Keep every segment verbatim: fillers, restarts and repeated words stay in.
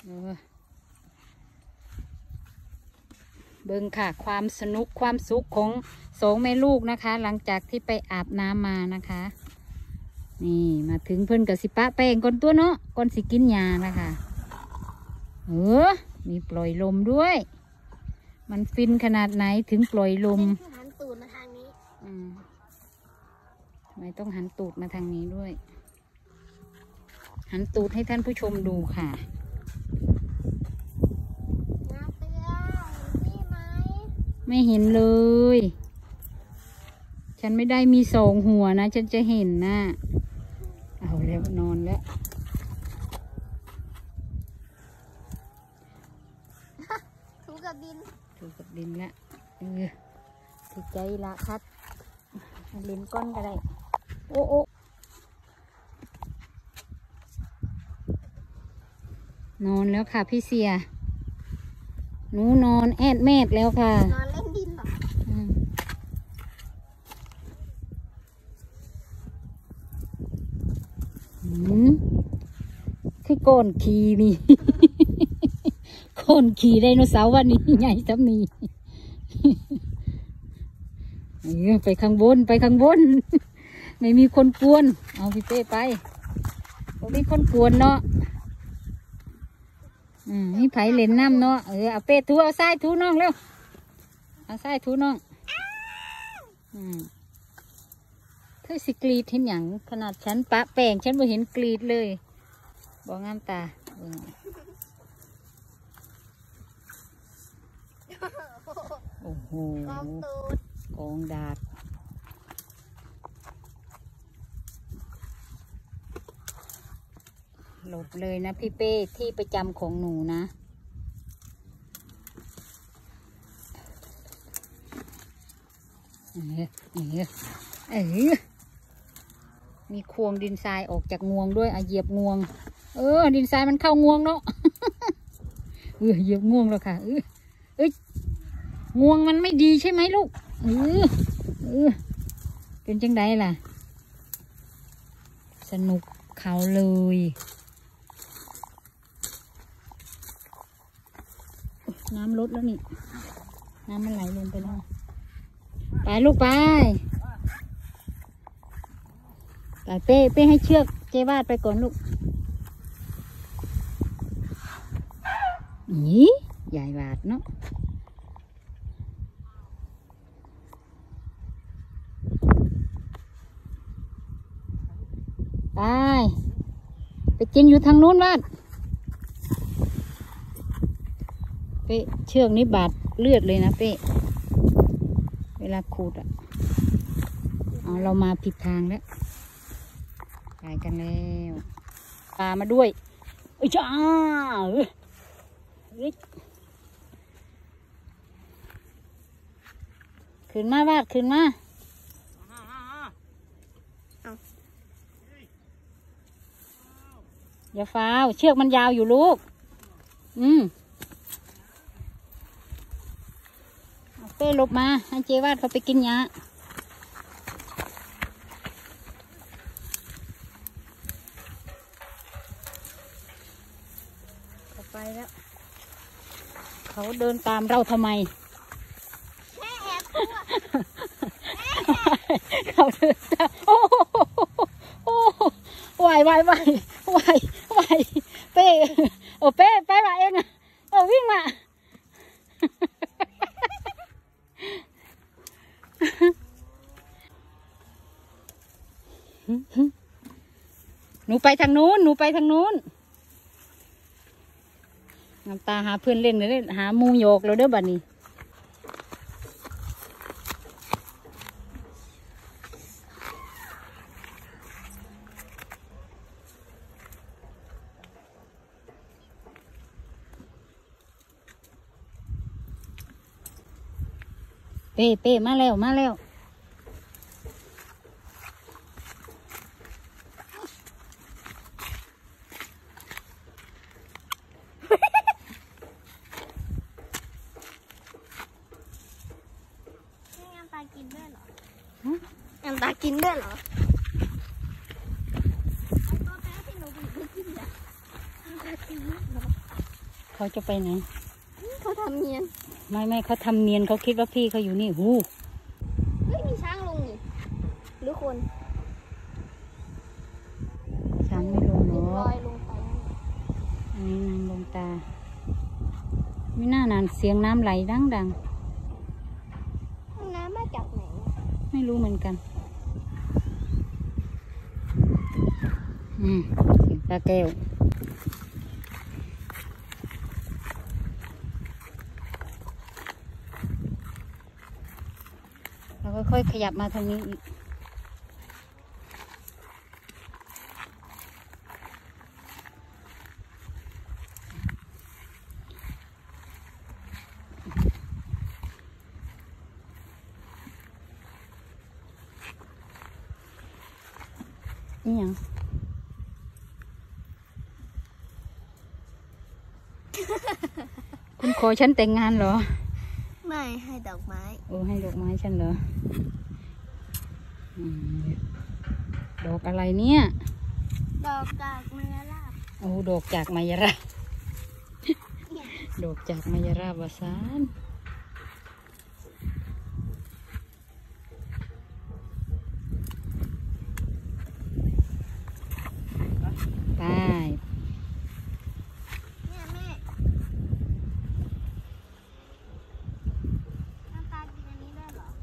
เบิ่งค่ะความสนุกความสุขของสองแม่ลูกนะคะ หลังจากที่ไปอาบน้ำมานะคะนี่มาถึงเพิ่นกับสิปะแป้งก่อนตัวเนาะก่อนสิกินยานะคะเออมีปล่อยลมด้วยมันฟินขนาดไหนถึงปล่อยลมหันตูดมาทางนี้อืมทำไมต้องหันตูดมาทางนี้ด้วยหันตูดให้ท่านผู้ชมดูค่ะนาเตือนี่ไหมไม่เห็นเลยฉันไม่ได้มีสองหัวนะฉันจะเห็นนะเอาแล้วนอนแล้วถูกับดินถูกับดินแล้วเออถูกใจละคัดเล่นก้อนก็ได้โอ้โอ้นอนแล้วค่ะพี่เสียหนูนอนแอดแมดแล้วค่ะนอนเล่นดินเหรออืมคือโกนขี่นี่โกนขี่ไดโนเสาร์วันนี้ใหญ่ทั้งนี้ไปข้างบนไปข้างบนไม่มีคนกวนเอาพี่เป้ไปไม่มีคนกวนเนาะอืมนี่ไผ่เล่นน้ำเนาะเออเอาเป้ทูเอาทรายทูน้องเร็วเอาทรายทูน้องอืมเธอสิกรีดเห็นอย่างขนาดฉันปะแป้งฉันไม่เห็นกรีดเลยบอกงามตาโอ้โหกองตูดกองดาดหลบเลยนะพี่เป้ที่ประจำของหนูนะเออเออเออมีควงดินทรายออกจากงวงด้วยอ่ะเหยียบงวงเออดินทรายมันเข้างวงเนาะเออเหยียบงวงแล้วค่ะเออเอ้ยงวงมันไม่ดีใช่ไหมลูกเออเออเป็นจังไดล่ะสนุกเขาเลยน้ำลดแล้วนี่น้ำมันไหลลงไปแล้วไปลูกไปไปเป้เป้ให้เชือกเจวาดไปก่อนลูกนี่ใหญ่บาดเนาะไปไปกินอยู่ทางนู้นบ้านเป้เชือกนี้บาดเลือดเลยนะเป้เวลาขูดอ่ะเอาเรามาผิดทางแล้วไปกันแล้วปลามาด้วยเอ้ยจ้าเอ้ยขึ้นมาบ้านขึ้นมาอย่าฟ้าวเชือกมันยาวอยู่ลูกอืมเป้หลบมาให้เจวาดเขาไปกินยาไปแล้วเขาเดินตามเราทำไมแม่แอบกลัวเขาเดินตามโอ้โอ้ไหวไหวไหวไหวไหวเป้โอ้เป้ไปมาเองอ่ะโอ้วิ่งมาหนูไปทางนู้นหนูไปทางนู้นน้ำตาหาเพื่อนเล่นเลยหามูโยกเราเด้อบัดนี้เป้เป้มาแล้วมาแล้วกินด้วยเหรอแอมตากินด้วยเหรอไอ้ตัวแป๊ะที่หนูไปกินอ่ะแอมตากินด้วยเหรอเขาจะไปไหนเขาทำเนียนไม่ไม่เขาทำเนียนเขาคิดว่าพี่เขาอยู่นี่หูเฮ้ยมีช้างลงนี่หรือคนช้างไม่ลงหรอลอยลงไปอันนี้น้ำลงตาไม่น่านานเสียงน้ำไหลดังดังน้ำมาจากไหนไม่รู้เหมือนกันอืมเสียงปลาแก้วเราค่อยๆขยับมาทางนี้อีกนี่ยังคุณขอฉันแต่งงานเหรอไม่ให้ดอกไม้โอ้ให้ดอกไม้ฉันเหรอดอกอะไรเนี่ยดอกจากมายราบโอ้ดอกจากมายราบดอกจากมายราบวสานไปเนี่ยแม่น้ำตาลกินอันนี้ได้เหรอ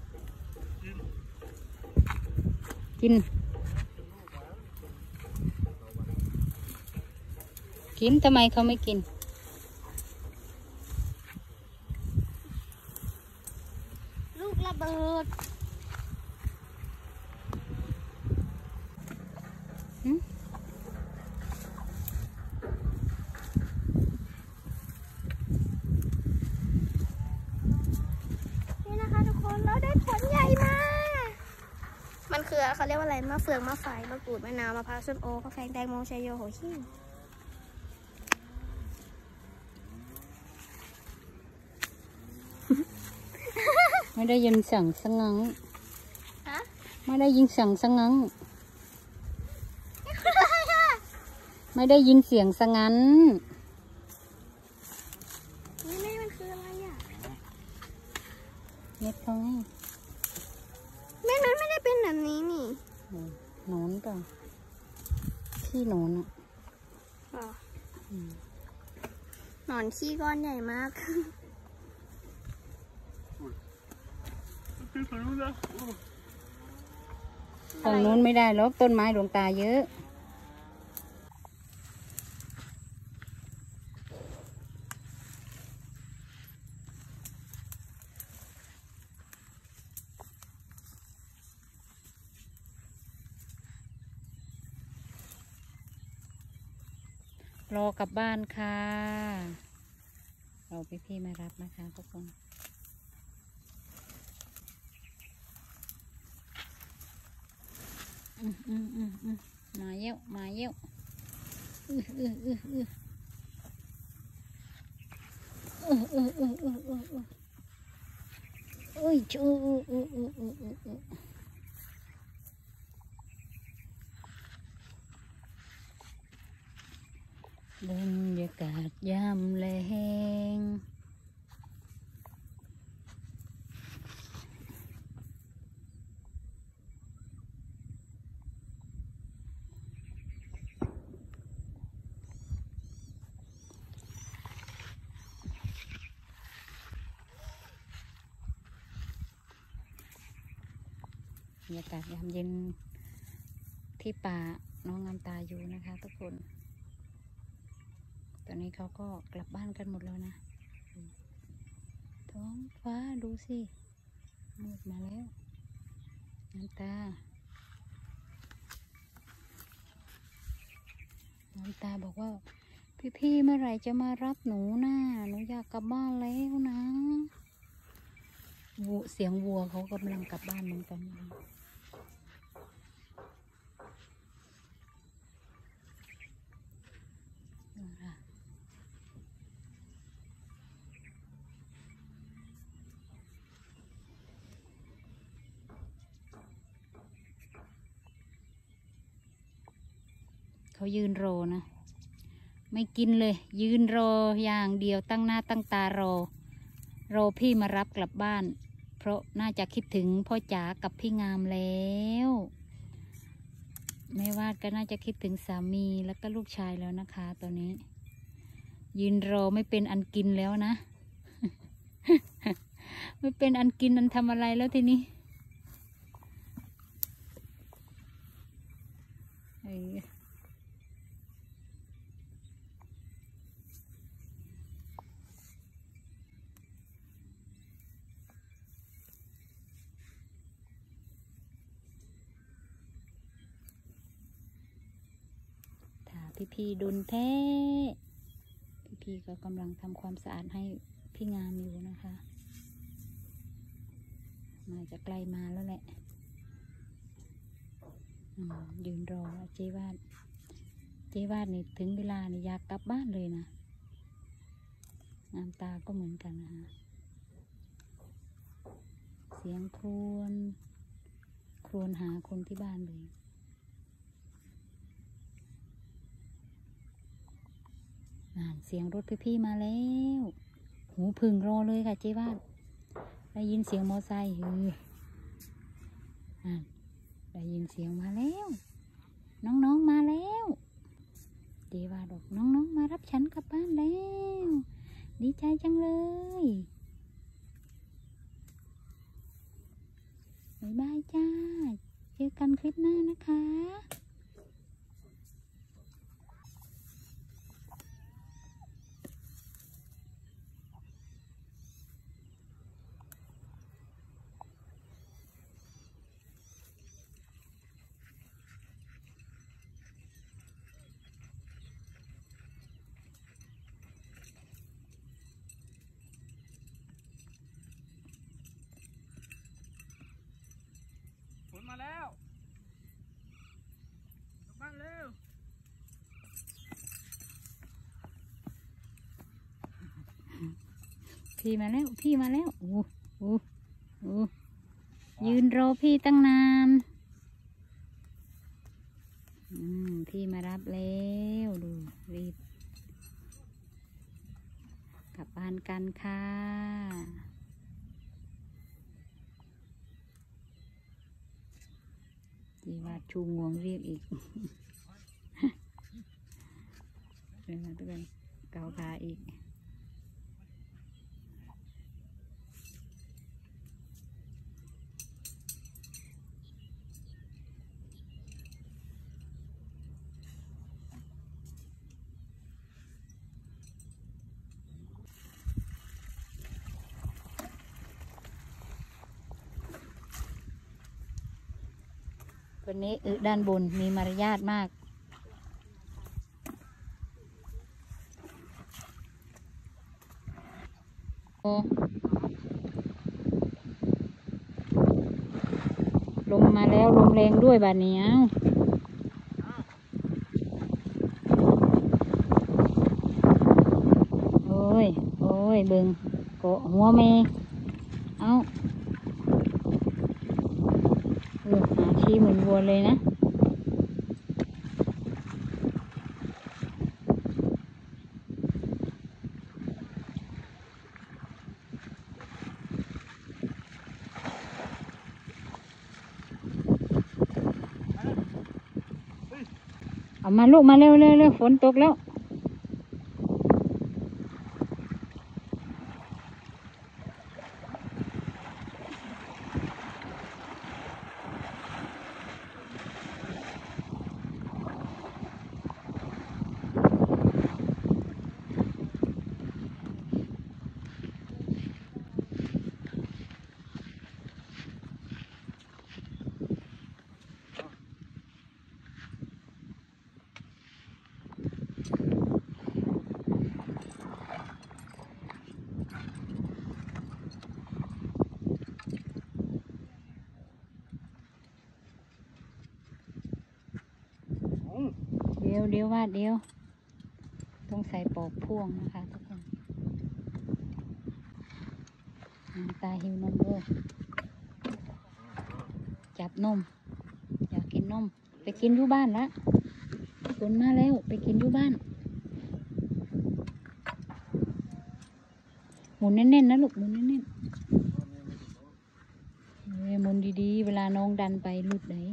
กินกินทำไมเขาไม่กินลูกระเบิดนี่นะคะทุกคนเราได้ผลใหญ่มามันคือเขาเรียกว่าอะไรมะเฟืองมะไฟมะกรูดมะนาวมะพร้าวส้มโอข้าวแกงแตงโมชัยโยโหหิ้งไม่ได้ยินเสียงสงังฮะไม่ได้ยินเสียงสงังไม่ได้ยินเสียงสงันนี่แม่มันคืออะไรอ่ะเม็ดเขาไงแม่มันไม่ได้เป็นแบบนี้นี่หนอนเปล่าขี้หนอนอ่ะหนอนขี้ก้อนใหญ่มากฝั่งนู้นไม่ได้หรอกต้นไม้ดวงตาเยอะรอกลับบ้านค่ะเราพี่ๆมารับนะคะทุกคนอืมอืมอืมอืมมาเยอะมาเยอะอืออืออืออืออืออืออืออืออืออืออุ้ยชูอืออืออืออืออืออือบรรยากาศยามแลงบรรยากาศยามเย็นที่ป่าน้องงามตาอยู่นะคะทุกคนตอนนี้เขาก็กลับบ้านกันหมดแล้วนะท้องฟ้าดูสิมืดมาแล้วน้ำตาน้ำตาบอกว่าพี่ๆเมื่อไหร่จะมารับหนูนะหนูอยากกลับบ้านแล้วนะวัวเสียงวัวเขากำลังกลับบ้านเหมือนกันเขายืนโรนะไม่กินเลยยืนรออย่างเดียวตั้งหน้าตั้งตารอรอพี่มารับกลับบ้านเพราะน่าจะคิดถึงพ่อจ๋ากับพี่งามแล้วแม่วาดก็น่าจะคิดถึงสามีแล้วก็ลูกชายแล้วนะคะตอนนี้ยืนรอไม่เป็นอันกินแล้วนะ ไม่เป็นอันกินอันทำอะไรแล้วทีนี้พี่ๆดุนแท้พี่ๆก็กำลังทำความสะอาดให้พี่งามอยู่นะคะมาจะใกล้มาแล้วแหละยืนรอเจ๊วาดเจ๊วาดนี่ถึงเวลานี่อยากกลับบ้านเลยนะงามตาก็เหมือนกันนะคะเสียงครวญครวญหาคนที่บ้านเลยเสียงรถพี่ๆมาแล้วหูพึ่งรอเลยค่ะเจ๊วาดได้ยินเสียงมอไซค์เฮ้ยได้ยินเสียงมาแล้วน้องๆมาแล้วเจ๊วาดบอกน้องๆมารับฉันกลับบ้านแล้วดีใจจังเลยบ๊ายบายจ้าเจอกันคลิปหน้านะคะฝนมาแล้วกลับบ้านเร็วพี่มาแล้วพี่มาแล้วโอ้โหโอ้ยืนรอพี่ตั้งนานอืมพี่มารับแล้วดูรีบกลับบ้านกันค่ะจีวาดชูงวงเรียกอีกเดี๋ยวนะทุกคนเกาขาอีกวันนี้อึด้านบนมีมารยาทมากโอ้ลมมาแล้วลมแรงด้วยบาดนี้โอ้ยโอ้ยเบิ่งเกาะหัวเมย์เอาเออหาชี้เหมือนวัวเลยนะเอามาลูกมาเร็วเร็วเร็วฝนตกแล้วเดี๋ยวเดี๋ยวว่าเดี๋ยวต้องใส่ปอกพ่วงนะคะทุกคนตาหิวนมด้วยจับนมอยากกินนมไปกินอยู่บ้านละฝนมาแล้วไปกินอยู่บ้านมุนแน่นๆนะลูกหมุนแน่นๆเอ้ยหมุนดีๆเวลาน้องดันไปหลุดไหน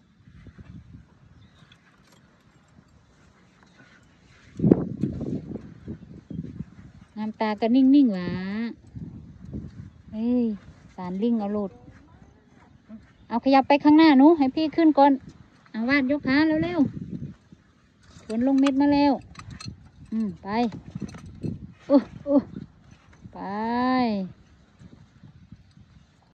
น้ำตาก็นิ่งๆหวะเอ้ยสารลิงเอาโหลดเอาขยับไปข้างหน้าหนูให้พี่ขึ้นก่อนเอาวาดยกขาเร็วๆฝนลงเม็ดมาแล้วอืมไปอู้อู้ไป